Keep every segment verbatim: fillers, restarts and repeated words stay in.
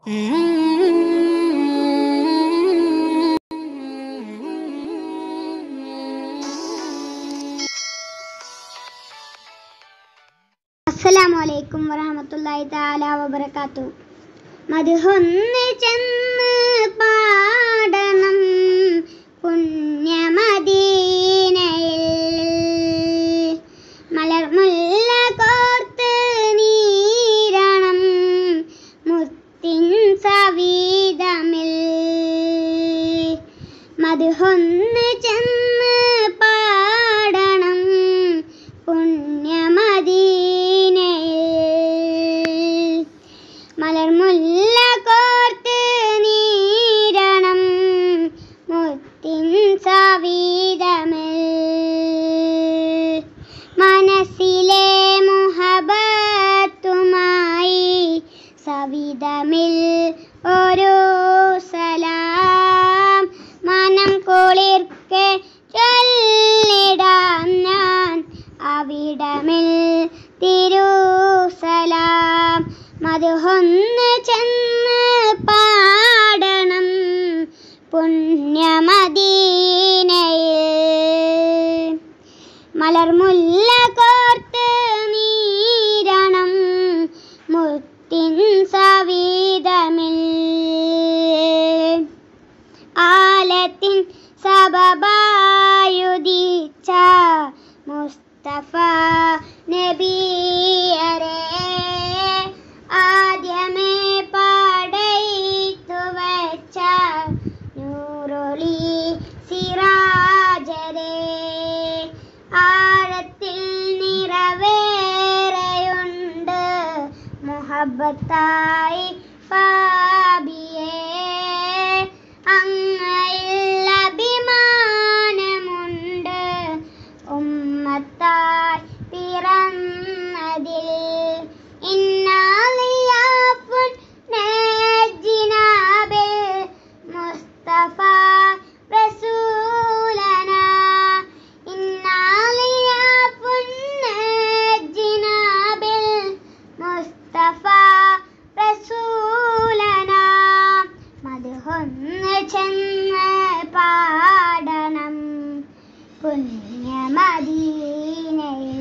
അസ്സലാമലൈക്കും വറഹ്മത്തുള്ളാഹി തആല വബറകാതുഹു. മദ്ഹൊന്ന് ചെന്ന് പാടണം പുണ്യമദീനയിൽ, മലർമുല്ല കോർത്ത് നീരണം മുത്തിൻ സവീതമിൽ. മദ്ഹൊന്ന് ചെന്ന് പാടണം പുണ്യമദീനയിൽ, മലർമുല്ല കോർത്ത് നീരണം മുത്തിൻ സവീതമിൽ. മനസ്സിലെ മുഹബത്തുമായി സവിധമിൽ ഒരു സലാം, മനം കുളിർക്കെ ചൊല്ലിടാം ഞാൻ അവിടമിൽ തിരുസലാം. മദ്ഹൊന്ന് ചെന്ന് പാടണം പുണ്യമദീനയിൽ, മലർമുല്ല കോർത്ത് നീരണം മുത്തിൻ സവീതമിൽ. ആലത്തിൻ സബബായുദിച്ച മുസ്തഫ നബിയരെ, ആദ്യമേ പടയ്ത്തു വച്ച നൂറൊളി സിറാജരെ, ആഴത്തിൽ നിറവേറെയുണ്ട് മുഹബ്ബത്തായി പാപിയേ. അങ്ങയിൽ അഭിമാനമുണ്ട് ഉമ്മത്തായി പിറന്നതിൽ. ഇന്നാലിയാഫുൻ നജ്ജിനാബിൽ മുസ്തഫ റസൂലനാ, ഇന്നാലിയാഫുൻ നജ്ജിനാബിൽ മുസ്തഫ റസൂലനാ. മദ്ഹൊന്ന് ചെന്ന് പാടണം പുണ്യമദീനയിൽ,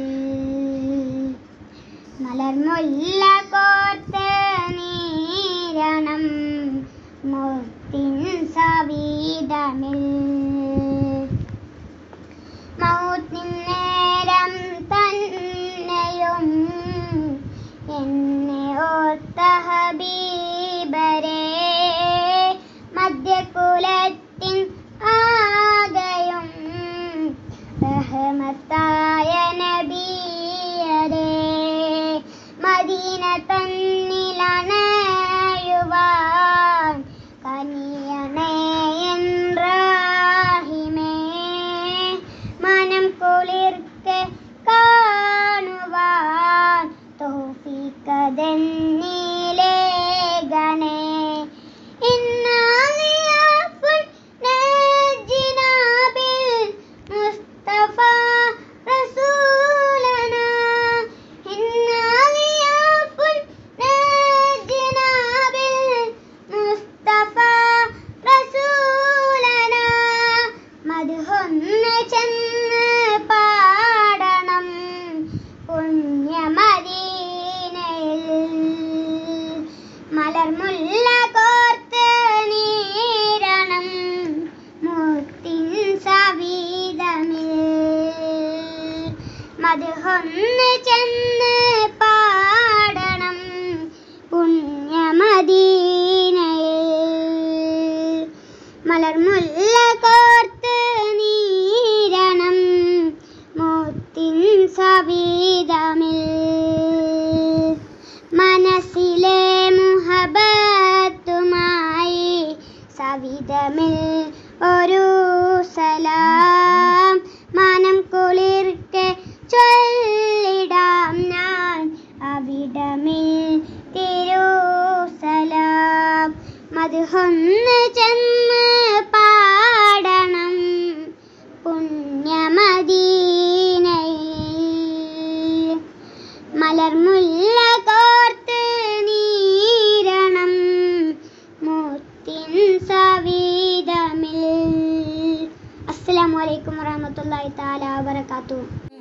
മലർമുല്ല കോർത്ത് നീരണം മുത്തിൻ സവീതമിൽ. മൗത്തിൻ നേരം തന്നെയും എന്നെ ഓർത്ത ഹബീബരേ, മധ്യകുലത്തിൻ ആകയും റഹ്മത്തായ നബിയരേ, മദീന തന്നിലണയുവാൻ കനിയണേ എൻ റഹീമേ. മനം കുളിർക്കെ കാണുവാൻ തൗഫീഖെന്നിലേകണേ. ഇന്നാലിയാഫുൻ നജ്ജിനാബിൽ മുസ്തഫ റസൂലനാ, ഇന്നാലിയാഫുൻ നജ്ജിനാബിൽ മുസ്തഫ റസൂലനാ. മദ്ഹൊന്ന് ചെന്ന് പാടണം പുണ്യമദീനയിൽ, മലർമുല്ല കോർത്ത് നീരണം മുത്തിൻ സവീതമിൽ. മദ്ഹൊന്ന് ചെന്ന് പാടണം പുണ്യമദീനയിൽ, മലർമുല്ല കോർത്ത് നീരണം മുത്തിൻ സവീതമിൽ. മനസ്സിലെ മുഹബത്തുമായി സവിധമിൽ ഒരു സലാം, മനം കുളിർക്കെ ചൊല്ലിടാം ഞാൻ അവിടമിൽ തിരുസലാം. മദ്ഹൊന്ന് ചെന്ന് പാടണം പുണ്യമദീനയിൽ, മലർമുല്ല കോർത്ത് നീരണം അലൈക്കും വറഹ്മത്തുള്ളാഹി തആല വബറകാതുഹു.